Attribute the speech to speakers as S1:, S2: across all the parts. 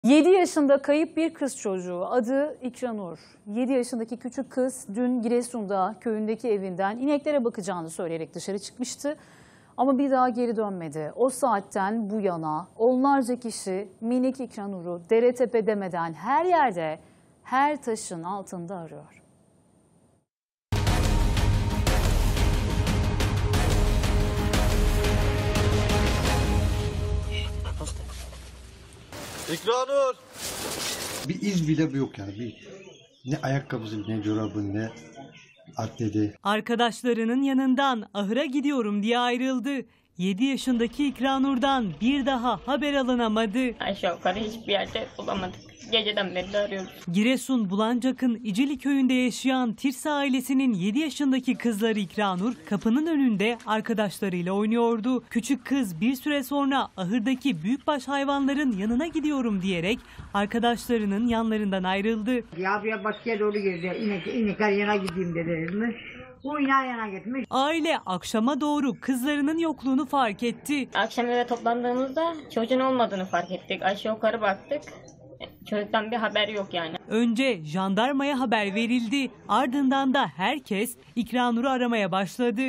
S1: 7 yaşında kayıp bir kız çocuğu, adı İkranur. 7 yaşındaki küçük kız dün Giresun'da köyündeki evinden ineklere bakacağını söyleyerek dışarı çıkmıştı. Ama bir daha geri dönmedi. O saatten bu yana onlarca kişi minik İkranur'u dere tepe demeden her yerde, her taşın altında arıyor.
S2: İkranur!
S3: Bir iz bile yok yani. Ne ayakkabısı, ne çorabı, ne atleti.
S4: Arkadaşlarının yanından ahıra gidiyorum diye ayrıldı. 7 yaşındaki İkranur'dan bir daha haber alınamadı.
S5: Aşağı yukarı hiçbir yerde bulamadık. Geceden beri de arıyoruz.
S4: Giresun Bulancak'ın İcili köyünde yaşayan Tirsa ailesinin 7 yaşındaki kızları İkranur kapının önünde arkadaşlarıyla oynuyordu. Küçük kız bir süre sonra ahırdaki büyükbaş hayvanların yanına gidiyorum diyerek arkadaşlarının yanlarından ayrıldı.
S6: Buraya bahçeye doğru girdi. İnekler yana gideyim dedi. Bu ineğe yana gitmiş.
S4: Aile akşama doğru kızlarının yokluğunu fark etti.
S5: Akşam eve toplandığımızda çocuğun olmadığını fark ettik. Aşağı yukarı baktık. Çocuktan bir haber yok yani.
S4: Önce jandarmaya haber verildi. Ardından da herkes İkranur'u aramaya başladı.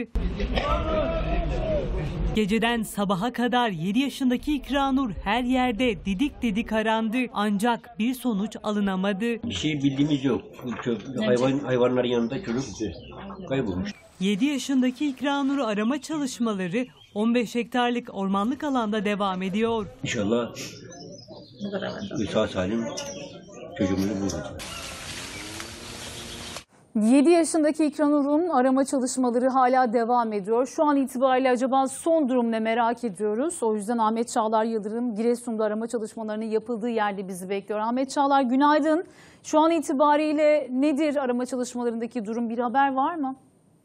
S4: Geceden sabaha kadar 7 yaşındaki İkranur her yerde didik didik arandı. Ancak bir sonuç alınamadı.
S7: Bir şey bildiğimiz yok. Hayvanların yanında çocuk kaybolmuş.
S4: 7 yaşındaki İkranur'u arama çalışmaları 15 hektarlık ormanlık alanda devam ediyor.
S7: İnşallah sağ salim çocuğumuzu buluruz.
S1: 7 yaşındaki İkranur'un arama çalışmaları hala devam ediyor. Şu an itibariyle acaba son durum ne merak ediyoruz. O yüzden Ahmet Çağlar Yıldırım Giresun'da arama çalışmalarının yapıldığı yerde bizi bekliyor. Ahmet Çağlar günaydın. Şu an itibariyle nedir arama çalışmalarındaki durum, bir haber var mı?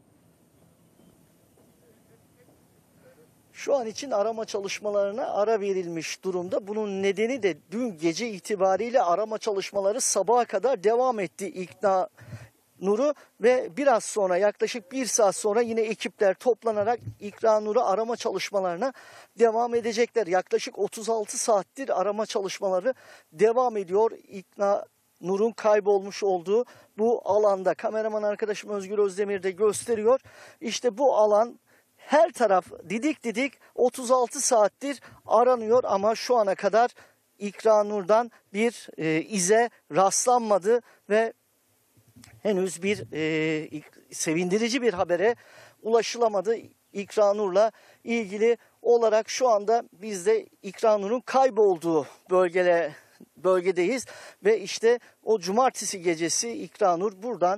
S2: Şu an için arama çalışmalarına ara verilmiş durumda. Bunun nedeni de dün gece itibariyle arama çalışmaları sabaha kadar devam etti İkranur'u ve biraz sonra yaklaşık 1 saat sonra yine ekipler toplanarak İkranur'u arama çalışmalarına devam edecekler. Yaklaşık 36 saattir arama çalışmaları devam ediyor. İkranur'un kaybolmuş olduğu bu alanda kameraman arkadaşım Özgür Özdemir de gösteriyor. İşte bu alan her taraf didik didik 36 saattir aranıyor ama şu ana kadar İkranur'dan bir ize rastlanmadı ve henüz bir sevindirici bir habere ulaşılamadı. İkranur'la ilgili olarak şu anda biz de İkranur'un kaybolduğu bölgedeyiz ve işte o cumartesi gecesi İkranur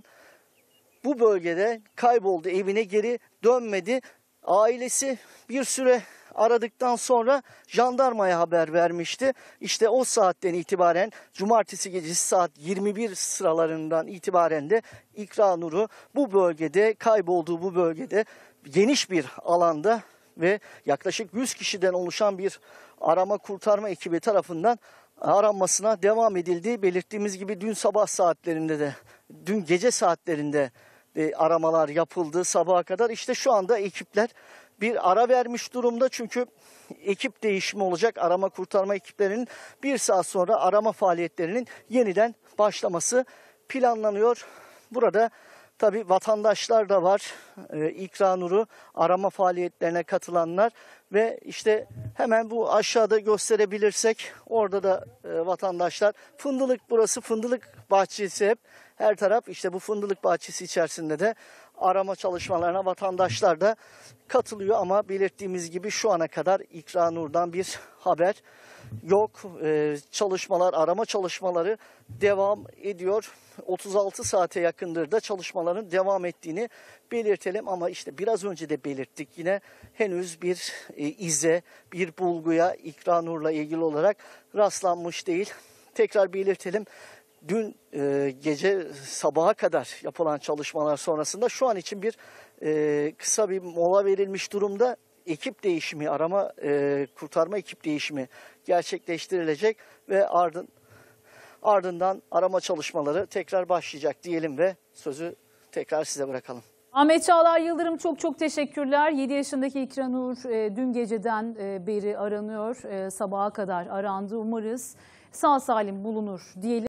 S2: bu bölgede kayboldu, evine geri dönmedi. Ailesi bir süre aradıktan sonra jandarmaya haber vermişti. İşte o saatten itibaren cumartesi gecesi saat 21 sıralarından itibaren de İkranur'u bu bölgede kaybolduğu bu bölgede geniş bir alanda ve yaklaşık 100 kişiden oluşan bir arama kurtarma ekibi tarafından aranmasına devam edildi. Belirttiğimiz gibi dün sabah saatlerinde de dün gece saatlerinde aramalar yapıldı sabaha kadar. İşte şu anda ekipler bir ara vermiş durumda çünkü ekip değişimi olacak. Arama kurtarma ekiplerinin 1 saat sonra arama faaliyetlerinin yeniden başlaması planlanıyor. Burada tabii vatandaşlar da var. İkranur'u arama faaliyetlerine katılanlar ve işte hemen bu aşağıda gösterebilirsek orada da vatandaşlar burası fındık bahçesi hep. Her taraf işte bu fındık bahçesi içerisinde de arama çalışmalarına vatandaşlar da katılıyor ama belirttiğimiz gibi şu ana kadar İkranur'dan bir haber yok. Arama çalışmaları devam ediyor. 36 saate yakındır da çalışmaların devam ettiğini belirtelim ama işte biraz önce de belirttik yine henüz bir ize, bir bulguya İkranur'la ilgili olarak rastlanmış değil. Tekrar belirtelim. Dün gece sabaha kadar yapılan çalışmalar sonrasında şu an için kısa bir mola verilmiş durumda. Ekip değişimi, kurtarma ekip değişimi gerçekleştirilecek ve ardından arama çalışmaları tekrar başlayacak diyelim ve sözü tekrar size bırakalım.
S1: Ahmet Çağlar Yıldırım çok teşekkürler. 7 yaşındaki İkranur dün geceden beri aranıyor. Sabaha kadar arandı. Umarız sağ salim bulunur diyelim.